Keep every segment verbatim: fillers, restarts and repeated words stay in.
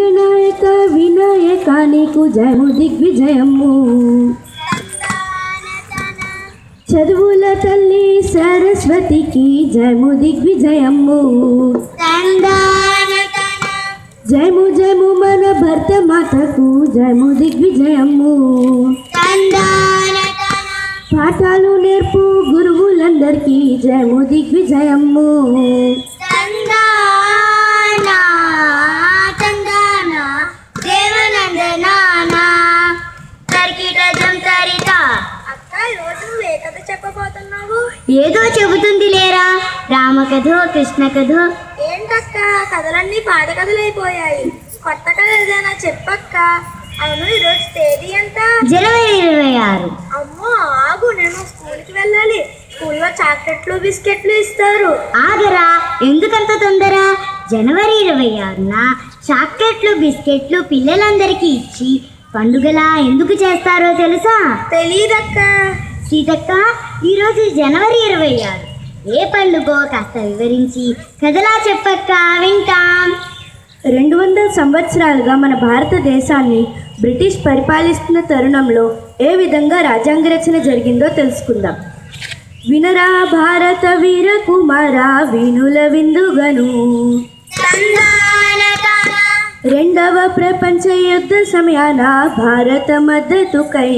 విఘ్ననాయక వినాయక నీకు జయము దిగ్విజయము. చదువుల తల్లి సరస్వతికి జయము దిగ్విజయము. జయము జయము మన భర్త మాతకు జయము దిగ్విజయము. పాఠాలు నేర్పు గురువులందరికీ జయము దిగ్విజయము. ఏదో చెబుతుంది లేరా, రామకథ కృష్ణ కథ. ఏంటక్క కథలన్నీ పాత కథలైపోయాయి, కొత్త కథ ఏదైనా చెప్పక్క. అవును ఈరోజు తేదీ ఎంత? జనవరి ఇరవై ఆరు. అమ్మో ఆగు, నేను స్కూల్కి వెళ్ళాలి. స్కూల్లో చాక్లెట్లు బిస్కెట్లు ఇస్తారు. ఆగరా, ఎందుకంత తొందర? జనవరి ఇరవై ఆరున చాక్లెట్లు బిస్కెట్లు పిల్లలందరికీ ఇచ్చి పండుగలా ఎందుకు చేస్తారో తెలుసా? తెలీదక్క. సీతక్క, ఈరోజు జనవరి ఇరవై ఆరు ఏ పండుగో కాస్త వివరించి కథలా చెప్పక్క, వింటాం. రెండు వందల సంవత్సరాలుగా మన భారతదేశాన్ని బ్రిటిష్ పరిపాలిస్తున్న తరుణంలో ఏ విధంగా రాజ్యాంగ రచన జరిగిందో తెలుసుకుందాం. వినరా భారత వీర కుమార వినుల విందుగను. రెండవ ప్రపంచ యుద్ధ సమయాన భారత మద్దతుకై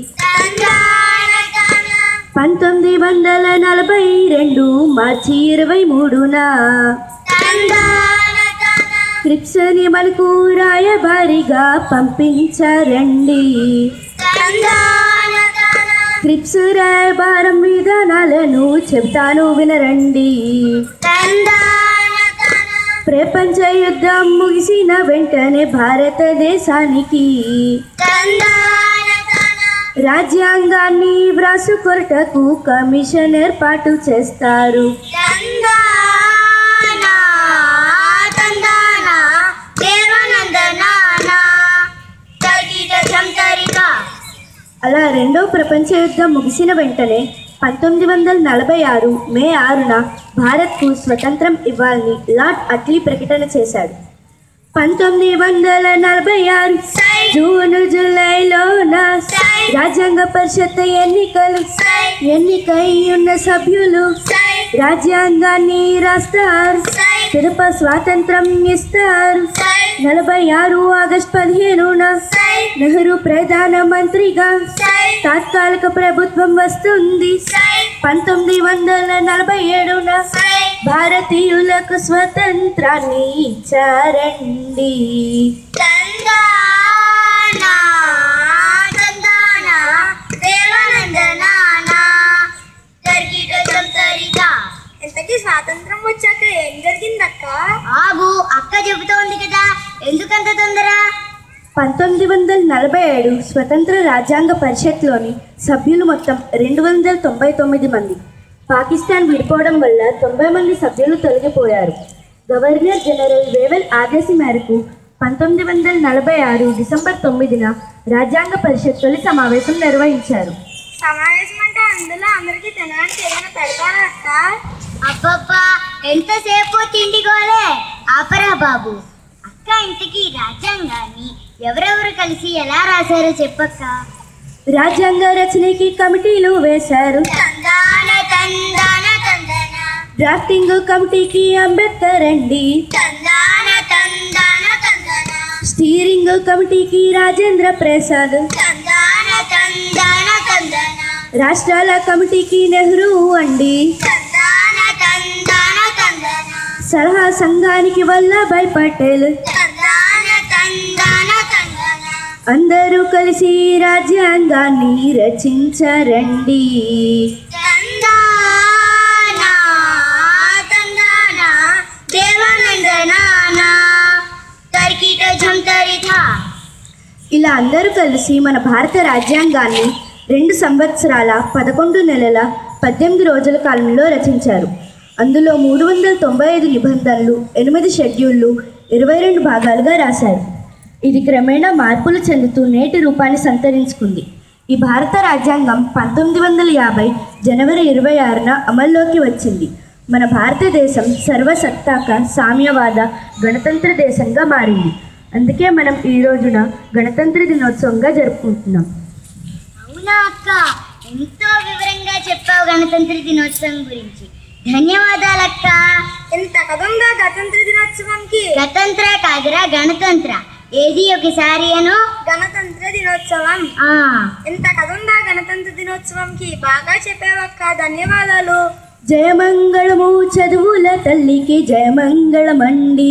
పంతొమ్మిది వందల నలభై రెండు మార్చి ఇరవై మూడున క్రిప్స్ మనకు రాయబారిగా పంపించారండి. క్రిప్స్ రాయబారం విధానాలను చెప్తాను వినరండి. ప్రపంచ యుద్ధం ముగిసిన వెంటనే భారతదేశానికి రాజ్యాంగాన్ని వ్రాసుకొరటకు కమిషన్ ఏర్పాటు చేస్తారు. అలా రెండో ప్రపంచ యుద్ధం ముగిసిన వెంటనే పంతొమ్మిది వందల నలభై ఆరు మే ఆరున భారత్కు స్వతంత్రం ఇవ్వాలని లార్డ్ అట్లీ ప్రకటన చేశాడు. పంతొమ్మిది వందల నలభై ఆరు జూన్ జూలైలోన రాజ్యాంగ పరిషత్ ఎన్నికలు ఎన్నికై ఉన్న సభ్యులు రాజ్యాంగాన్ని రాస్తారు, పిదప స్వాతంత్రం ఇస్తారు. నలభై ఆరు ఆగస్టు పదిహేనున నెహ్రూ ప్రధాన మంత్రిగా తాత్కాలిక ప్రభుత్వం వస్తుంది. పంతొమ్మిది వందల నలభై ఏడున భారతీయులకు స్వతంత్రాన్ని ఇచ్చారండి. ఇంతకీ స్వాతంత్రం వచ్చాక ఏం జరిగిందక్క? ఆగు, అక్క చెబుతోంది కదా, ఎందుకంత తొందర? పంతొమ్మిది వందల నలభై ఏడు స్వతంత్ర రాజ్యాంగ పరిషత్లోని సభ్యులు మొత్తం రెండు వందల తొంభై తొమ్మిది మంది. పాకిస్తాన్ విడిపోవడం వల్ల తొంభై మంది సభ్యులు తొలగిపోయారు. గవర్నర్ జనరల్ వేవెల్ ఆదేశం మేరకు పంతొమ్మిది వందల నలభై ఆరు డిసెంబర్ తొమ్మిదిన రాజ్యాంగ పరిషత్ తొలి సమావేశం నిర్వహించారు. సమావేశం అంటే అందులో అందరికీ తినడానికి ఏదైనా పెడతారా అక్క? అబ్బబ్బా, ఎంతసేపు తిండిగోలే, ఆపరా బాబు. అక్క, ఇంతకీ రాజ్యాంగాన్ని ఎవరెవరు కలిసి ఎలా రాశారో చెప్పక్క. రాజ్యాంగ రచనకి కమిటీలు వేశారు. డ్రాఫ్టింగ్ కమిటీకి అంబేద్కర్ అండి. స్టీరింగ్ కమిటీకి రాజేంద్ర ప్రసాద్. రాష్ట్రాల కమిటీకి నెహ్రూ అండి. సలహా సంఘానికి వల్లభాయ్ పటేల్. అందరూ కలిసి రాజ్యాంగాన్ని రచించారండి. ఇలా అందరూ కలిసి మన భారత రాజ్యాంగాన్ని రెండు సంవత్సరాల పదకొండు నెలల పద్దెనిమిది రోజుల కాలంలో రచించారు. అందులో మూడు వందల తొంభై ఐదు నిబంధనలు, ఎనిమిది షెడ్యూళ్ళు, ఇరవై రెండు భాగాలుగా రాశారు. ఇది క్రమేణా మార్పులు చెందుతూ నేటి రూపాన్ని సంతరించుకుంది. ఈ భారత రాజ్యాంగం పంతొమ్మిది వందల యాభై జనవరి ఇరవై ఆరున అమల్లోకి వచ్చింది. మన భారతదేశం సర్వసత్తాక సామ్యవాద గణతంత్ర దేశంగా మారింది. అందుకే మనం ఈ రోజున గణతంత్ర దినోత్సవంగా జరుపుకుంటున్నాం. అవునా అక్క, ఎంతో వివరంగా చెప్పావు గణతంత్ర దినోత్సవం గురించి. ధన్యవాదాలక్క. ఎంత కదంగా గణతంత్ర దినోత్సవంకి. గణతంత్ర కాదురా, గణతంత్ర. ఏది ఒకసారి అను. గణతంత్ర దినోత్సవం. ఆ ఎంత కదంగా గణతంత్ర దినోత్సవంకి. బాగా చెప్పావక్క, ధన్యవాదాలు. జయమంగళము చదువుల తల్లికి జయమంగళమండి.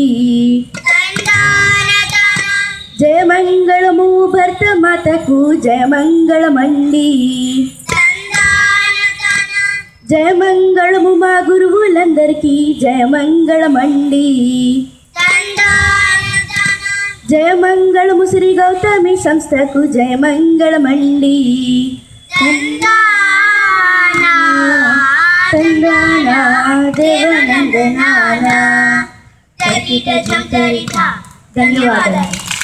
జయమంగళము భర్త మాతకు జయమంగళమండి. జయమంగళము మా గురువులందరికీ జయమంగళమండి. జయమంగళము శ్రీ గౌతమి సంస్థకు జయమంగళమండి. తందానా దేవనందనానా. ధన్యవాదాలు.